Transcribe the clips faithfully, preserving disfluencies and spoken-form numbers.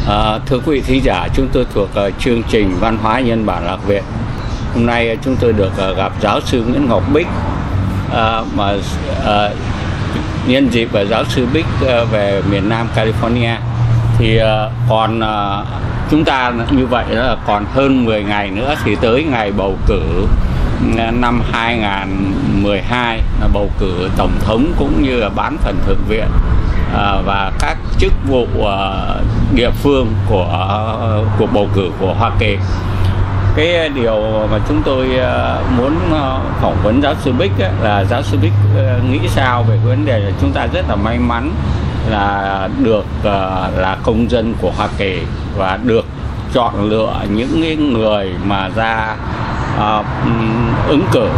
À, thưa quý vị thính giả, chúng tôi thuộc uh, chương trình Văn hóa Nhân bản Lạc Việt. Hôm nay uh, chúng tôi được uh, gặp giáo sư Nguyễn Ngọc Bích, uh, mà uh, nhân dịp uh, giáo sư Bích uh, về miền Nam California. Thì uh, còn uh, chúng ta như vậy là còn hơn mười ngày nữa thì tới ngày bầu cử uh, năm hai nghìn mười hai, là bầu cử tổng thống cũng như là bán phần thượng viện À, và các chức vụ uh, địa phương của uh, cuộc bầu cử của Hoa Kỳ. Cái điều mà chúng tôi uh, muốn uh, phỏng vấn giáo sư Bích ấy, là giáo sư Bích uh, nghĩ sao về cái vấn đề là chúng ta rất là may mắn là được uh, là công dân của Hoa Kỳ và được chọn lựa những cái người mà ra uh, ứng cử,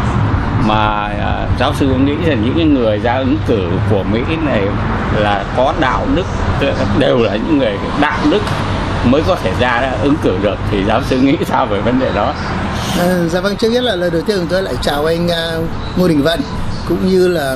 mà uh, giáo sư nghĩ là những cái người ra ứng cử của Mỹ này là có đạo đức, đều là những người đạo đức mới có thể ra ứng cử được. Thì giáo sư nghĩ sao về vấn đề đó? À, dạ vâng, trước nhất là lời đầu tiên tôi lại chào anh uh, Ngô Đình Vận, cũng như là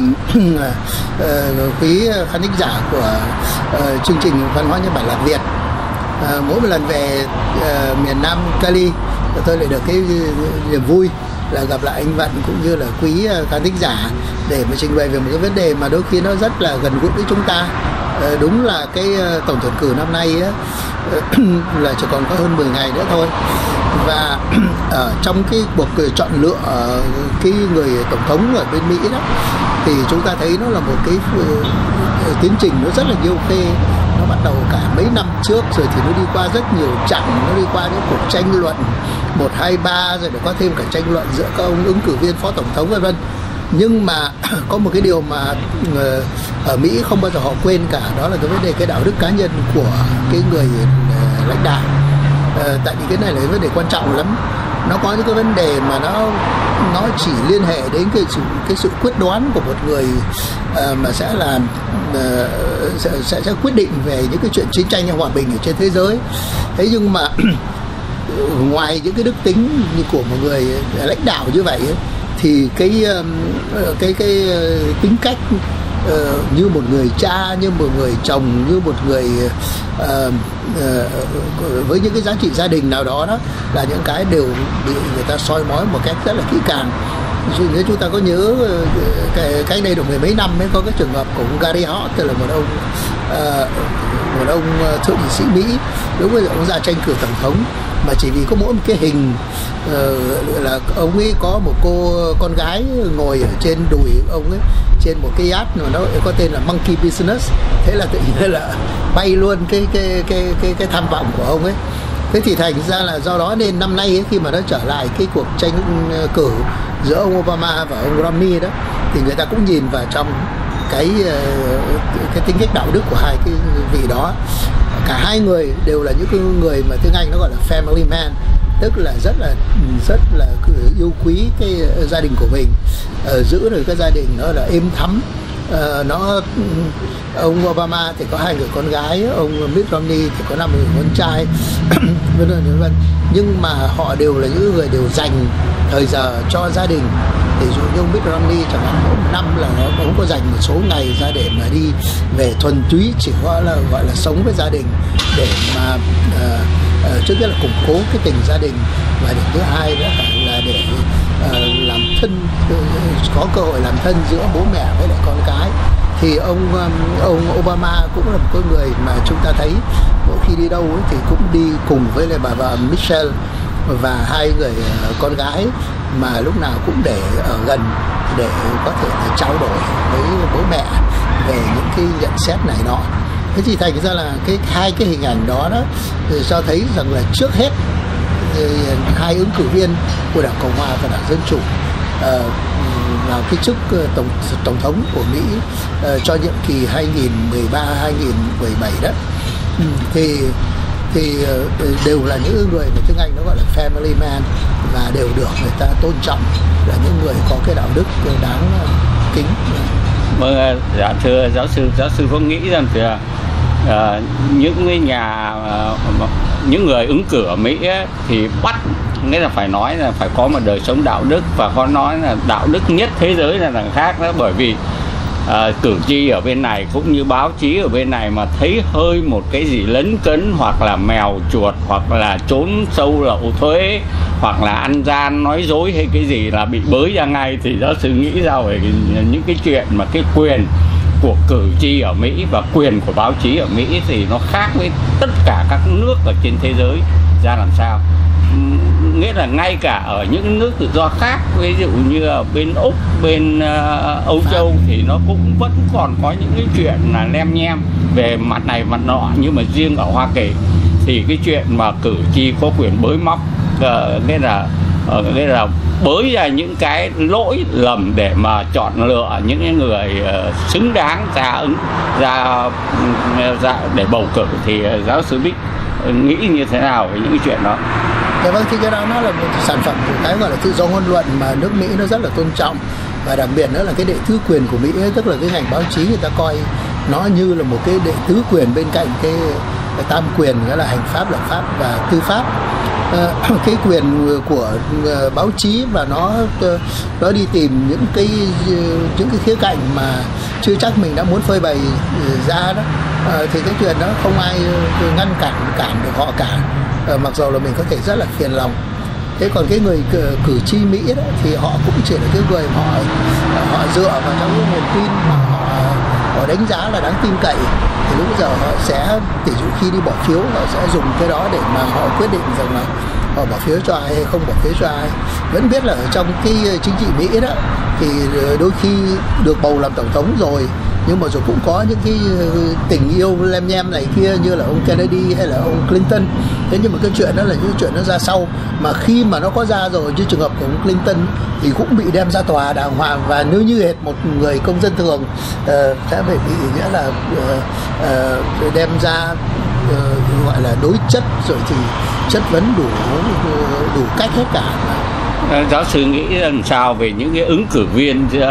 uh, quý khán thính giả của uh, chương trình Văn hóa Nhân bản Lạc Việt. Uh, mỗi một lần về uh, miền Nam Cali, tôi lại được cái niềm vui là gặp lại anh Vận cũng như là quý khán thính giả để mà trình bày về một cái vấn đề mà đôi khi nó rất là gần gũi với chúng ta. Ờ, đúng là cái tổng tuyển cử năm nay á, là chỉ còn có hơn mười ngày nữa thôi, và ở trong cái cuộc chọn lựa cái người tổng thống ở bên Mỹ đó thì chúng ta thấy nó là một cái tiến trình nó rất là nhiều khê. Nó bắt đầu cả mấy năm trước rồi thì nó đi qua rất nhiều chặng, nó đi qua những cuộc tranh luận một, hai, ba, rồi để có thêm cả tranh luận giữa các ông ứng cử viên phó tổng thống vân vân. Nhưng mà có một cái điều mà ở Mỹ không bao giờ họ quên cả, đó là cái vấn đề cái đạo đức cá nhân của cái người lãnh đạo. À, tại vì cái này là vấn đề quan trọng lắm. Nó có những cái vấn đề mà nó nó chỉ liên hệ đến cái sự cái sự quyết đoán của một người uh, mà sẽ làm uh, sẽ, sẽ sẽ quyết định về những cái chuyện chiến tranh hay hòa bình ở trên thế giới. Thế nhưng mà ngoài những cái đức tính như của một người lãnh đạo như vậy ấy, thì cái uh, cái cái uh, tính cách uh, như một người cha, như một người chồng, như một người uh, uh, với những cái giá trị gia đình nào đó, đó là những cái đều bị người ta soi mói một cách rất là kỹ càng. Nếu chúng ta có nhớ cái cái đây được mười mấy năm mới có cái trường hợp của ông Gary Hart, tức là một ông uh, một ông thượng nghị sĩ Mỹ, lúc bây giờ ông ra tranh cử tổng thống mà chỉ vì có mỗi một cái hình uh, là ông ấy có một cô con gái ngồi ở trên đùi ông ấy trên một cái yacht mà nó có tên là Monkey Business, thế là tự nhiên là bay luôn cái cái cái cái cái tham vọng của ông ấy. Thế thì thành ra là do đó nên năm nay ấy, khi mà nó trở lại cái cuộc tranh cử giữa ông Obama và ông Romney đó, thì người ta cũng nhìn vào trong cái cái tính cách đạo đức của hai cái vị đó. Cả hai người đều là những cái người mà tiếng Anh nó gọi là family man, tức là rất là rất là yêu quý cái gia đình của mình, ở giữ được cái gia đình nó là êm thấm. Uh, nó ông Obama thì có hai người con gái, ông Mitt Romney thì có năm người con trai, vân vân vân vân. Nhưng mà họ đều là những người đều dành thời giờ cho gia đình. Thì dụ như ông Mitt Romney chẳng hạn, mỗi một năm là ông có dành một số ngày ra để mà đi về thuần túy, chỉ gọi là gọi là sống với gia đình, để mà uh, uh, trước hết là củng cố cái tình gia đình, và điểm thứ hai nữa là để uh, làm thân, uh, có cơ hội làm thân giữa bố mẹ với lại con cái. Thì ông um, ông Obama cũng là một cái người mà chúng ta thấy mỗi khi đi đâu ấy, thì cũng đi cùng với lại bà vợ Michelle và hai người uh, con gái, mà lúc nào cũng để ở gần để có thể là trao đổi với bố mẹ về những cái nhận xét này nọ. Thế thì thành ra là cái hai cái hình ảnh đó đó cho thấy rằng là trước hết hai ứng cử viên của Đảng Cộng hòa và Đảng Dân chủ uh, vào cái chức tổng tổng thống của Mỹ uh, cho nhiệm kỳ hai nghìn mười ba đến hai nghìn mười bảy đó, ừ, thì thì uh, đều là những người mà tiếng Anh nó gọi là family man, và đều được người ta tôn trọng, là những người có cái đạo đức đáng kính. Vâng, dạ thưa giáo sư, giáo sư có nghĩ rằng thì uh, những cái nhà uh, những người ứng cử ở Mỹ ấy, thì bắt nghĩa là phải nói là phải có một đời sống đạo đức, và có nói là đạo đức nhất thế giới là đằng khác đó, bởi vì À, cử tri ở bên này cũng như báo chí ở bên này mà thấy hơi một cái gì lấn cấn hoặc là mèo chuột hoặc là trốn sâu lậu thuế hoặc là ăn gian nói dối hay cái gì là bị bới ra ngay, thì giáo sư nghĩ ra về những cái chuyện mà cái quyền của cử tri ở Mỹ và quyền của báo chí ở Mỹ thì nó khác với tất cả các nước ở trên thế giới ra làm sao. Nghĩa là ngay cả ở những nước tự do khác, ví dụ như ở bên Úc, bên uh, Âu Châu thì nó cũng vẫn còn có những cái chuyện là lem nhem về mặt này mặt nọ, nhưng mà riêng ở Hoa Kỳ thì cái chuyện mà cử tri có quyền bới móc, uh, nghĩa là uh, nghĩa là bới ra những cái lỗi lầm để mà chọn lựa những người uh, xứng đáng ra ứng ra, uh, ra để bầu cử, thì uh, giáo sư Bích nghĩ như thế nào về những cái chuyện đó? Dạ vâng, thì cái đó nó là một sản phẩm của cái gọi là tự do ngôn luận mà nước Mỹ nó rất là tôn trọng, và đặc biệt nữa là cái đệ tứ quyền của Mỹ ấy, tức là cái ngành báo chí người ta coi nó như là một cái đệ tứ quyền bên cạnh cái, cái tam quyền, đó là hành pháp, lập pháp và tư pháp. À, cái quyền của uh, báo chí và nó uh, nó đi tìm những cái uh, những cái khía cạnh mà chưa chắc mình đã muốn phơi bày uh, ra đó, uh, thì cái chuyện đó không ai uh, ngăn cản cản được họ cả. Uh, mặc dù là mình có thể rất là phiền lòng. Thế còn cái người cử, cử tri Mỹ đó thì họ cũng chỉ là cái người họ họ dựa vào trong cái nguồn tin mà họ, họ đánh giá là đáng tin cậy, thì lúc giờ họ sẽ, tỷ dụ khi đi bỏ phiếu, họ sẽ dùng cái đó để mà họ quyết định rằng là họ bỏ phiếu cho ai hay không bỏ phiếu cho ai. Vẫn biết là ở trong cái chính trị Mỹ đó thì đôi khi được bầu làm tổng thống rồi, nhưng mà rồi cũng có những cái tình yêu lem nhem này kia như là ông Kennedy hay là ông Clinton. Thế nhưng mà cái chuyện đó là những chuyện nó ra sau, mà khi mà nó có ra rồi, như trường hợp của ông Clinton thì cũng bị đem ra tòa đàng hoàng, và nếu như hệt một người công dân thường uh, sẽ phải bị nghĩa là uh, uh, đem ra uh, gọi là đối chất, rồi thì chất vấn đủ đủ cách hết cả. Giáo sư nghĩ làm sao về những cái ứng cử viên uh,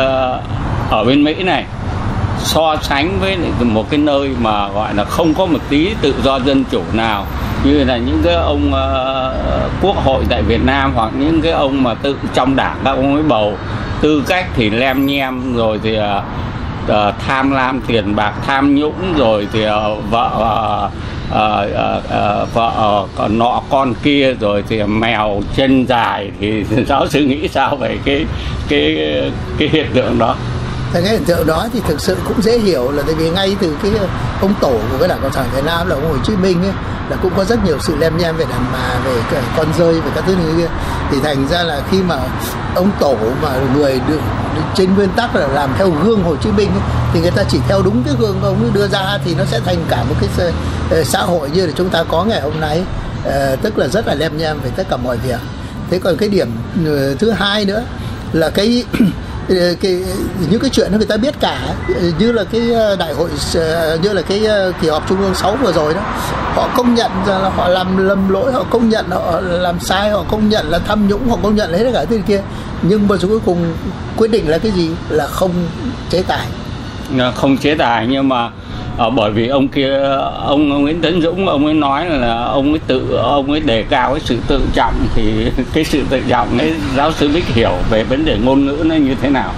ở bên Mỹ này so sánh với một cái nơi mà gọi là không có một tí tự do dân chủ nào, như là những cái ông uh, quốc hội tại Việt Nam, hoặc những cái ông mà tự trong đảng các ông ấy bầu, tư cách thì lem nhem, rồi thì uh, uh, tham lam tiền bạc, tham nhũng, rồi thì uh, vợ uh, uh, uh, uh, vợ uh, con nọ con kia, rồi thì mèo chân dài, thì giáo sư nghĩ sao về cái cái cái hiện tượng đó? Cái hiện tượng đó thì thực sự cũng dễ hiểu, là tại vì ngay từ cái ông tổ của cái Đảng Cộng sản Việt Nam là ông Hồ Chí Minh ấy, là cũng có rất nhiều sự lem nhem về đàn bà, về con rơi, về các thứ như kia. Thì thành ra là khi mà ông tổ mà người được trên nguyên tắc là làm theo gương Hồ Chí Minh ấy, thì người ta chỉ theo đúng cái gương ông ấy đưa ra, thì nó sẽ thành cả một cái xã hội như là chúng ta có ngày hôm nay, tức là rất là lem nhem về tất cả mọi việc. Thế còn cái điểm thứ hai nữa là cái cái những cái chuyện đó người ta biết cả, như là cái đại hội, như là cái kỳ họp Trung ương sáu vừa rồi đó, họ công nhận rằng là họ làm lầm lỗi, họ công nhận họ làm sai, họ công nhận là tham nhũng, họ công nhận lấy tất cả thứ kia, nhưng mà cuối cùng quyết định là cái gì, là không chế tài. Không chế tài, nhưng mà à, bởi vì ông kia, ông Nguyễn Tấn Dũng, ông ấy nói là ông ấy tự ông ấy đề cao cái sự tự trọng, thì cái sự tự trọng ấy giáo sư Bích hiểu về vấn đề ngôn ngữ nó như thế nào?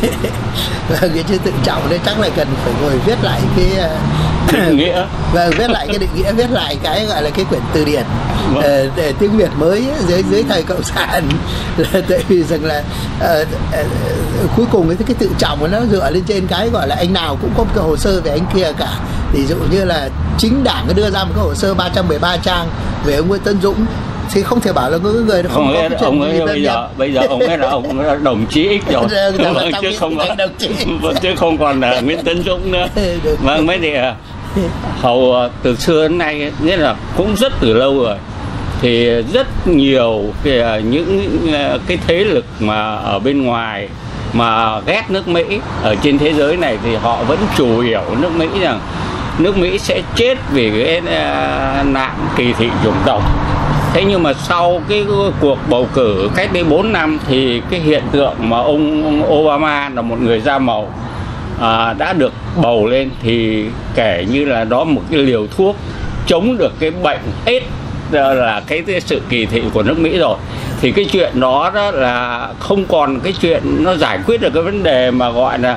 Cái chữ tự trọng đấy chắc là cần phải ngồi viết lại cái định nghĩa, và viết lại cái định nghĩa, viết lại cái gọi là cái quyển từ điển vâng. để, để tiếng Việt mới dưới dưới thời cộng sản, là tại vì rằng là uh, uh, cuối cùng cái cái tự trọng nó dựa lên trên cái gọi là anh nào cũng có một cái hồ sơ về anh kia cả. Ví dụ như là chính đảng đưa ra một cái hồ sơ ba trăm mười ba trang về ông Nguyễn Tấn Dũng, thì không thể bảo là có người nó không, không có cái chuyện ông ấy gì bây giờ bây giờ ông ấy là ông ấy là đồng chí X rồi, vâng, chứ không có vâng, chứ không còn là Nguyễn Tấn Dũng nữa. Vâng, mấy thì hầu từ xưa đến nay, nghĩa là cũng rất từ lâu rồi, thì rất nhiều cái, những cái thế lực mà ở bên ngoài mà ghét nước Mỹ ở trên thế giới này, thì họ vẫn chủ yếu nước Mỹ rằng nước Mỹ sẽ chết vì cái uh, nạn kỳ thị chủng tộc. Thế nhưng mà sau cái cuộc bầu cử cách đây bốn năm thì cái hiện tượng mà ông Obama là một người da màu à, đã được bầu lên, thì kể như là đó một cái liều thuốc chống được cái bệnh AIDS, là cái, cái sự kỳ thị của nước Mỹ rồi. Thì cái chuyện đó, đó là không còn cái chuyện nó giải quyết được cái vấn đề mà gọi là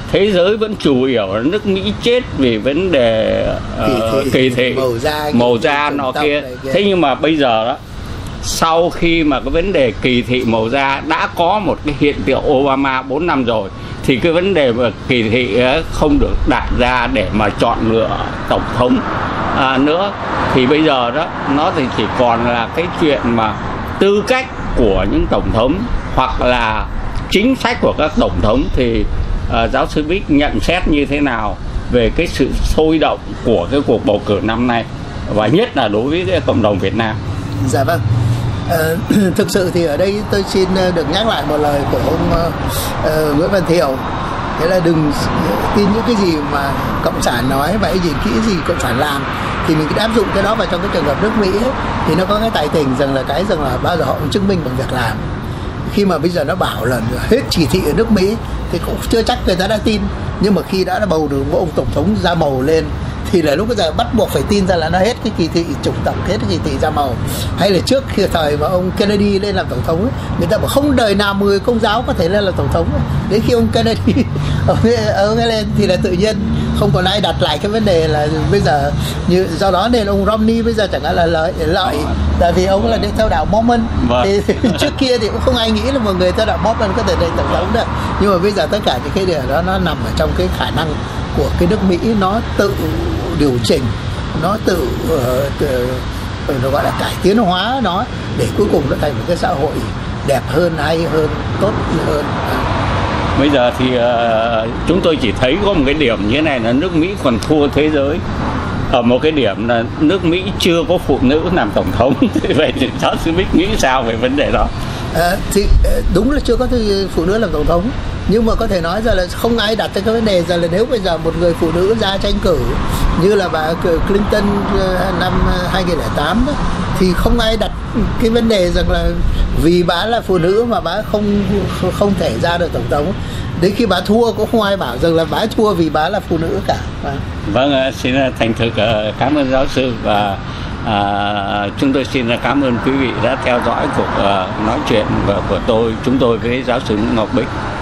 thế giới vẫn chủ yếu là nước Mỹ chết vì vấn đề uh, kỳ thị, màu da, màu da nọ kia. Thế nhưng mà bây giờ đó, sau khi mà cái vấn đề kỳ thị màu da đã có một cái hiện tượng Obama bốn năm rồi, thì cái vấn đề mà kỳ thị không được đặt ra để mà chọn lựa tổng thống à, nữa. Thì bây giờ đó nó thì chỉ còn là cái chuyện mà tư cách của những tổng thống hoặc là chính sách của các tổng thống. Thì uh, giáo sư Bích nhận xét như thế nào về cái sự sôi động của cái cuộc bầu cử năm nay, và nhất là đối với cái cộng đồng Việt Nam? Dạ vâng. Ờ, thực sự thì ở đây tôi xin được nhắc lại một lời của ông uh, Nguyễn Văn Thiệu. Thế là đừng tin những cái gì mà cộng sản nói và cái gì kỹ gì cộng sản làm, thì mình cứ áp dụng cái đó vào trong cái trường hợp nước Mỹ ấy, thì nó có cái tài tình rằng là cái rằng là bao giờ họ cũng chứng minh bằng việc làm. Khi mà bây giờ nó bảo là hết chỉ thị ở nước Mỹ thì cũng chưa chắc người ta đã tin, nhưng mà khi đã bầu được một ông tổng thống da màu lên thì là lúc bây giờ bắt buộc phải tin ra là nó hết cái kỳ thị chủng tộc, hết cái kỳ thị da màu. Hay là trước khi thời mà ông Kennedy lên làm tổng thống ấy, người ta bảo không đời nào người công giáo có thể lên làm tổng thống. Đến khi ông Kennedy ông ấy, ông ấy lên thì là tự nhiên không còn ai đặt lại cái vấn đề là bây giờ như do đó nên ông Romney bây giờ chẳng hạn là lợi lợi tại vì ông là đi theo đạo Mormon. Vâng. Thì trước kia thì cũng không ai nghĩ là một người theo đạo Mormon có thể lên tổng thống được, nhưng mà bây giờ tất cả những cái điều đó nó nằm ở trong cái khả năng của cái nước Mỹ nó tự điều chỉnh, nó tự uh, nó gọi là cải tiến hóa nó để cuối cùng nó thành một cái xã hội đẹp hơn, hay hơn, tốt hơn. Bây giờ thì uh, chúng tôi chỉ thấy có một cái điểm như thế này là nước Mỹ còn thua thế giới ở một cái điểm là nước Mỹ chưa có phụ nữ làm tổng thống. Vậy thì giáo sư Bích nghĩ sao về vấn đề đó? À, thì đúng là chưa có phụ nữ làm tổng thống, nhưng mà có thể nói ra là không ai đặt ra cái vấn đề rằng là nếu bây giờ một người phụ nữ ra tranh cử như là bà Clinton năm hai nghìn lẻ tám đó, thì không ai đặt cái vấn đề rằng là vì bà là phụ nữ mà bà không không thể ra được tổng thống. Đến khi bà thua cũng không ai bảo rằng là bà thua vì bà là phụ nữ cả. Vâng, xin thành thực cảm ơn giáo sư, và à, chúng tôi xin cảm ơn quý vị đã theo dõi cuộc uh, nói chuyện của tôi chúng tôi với giáo sư Ngọc Bích.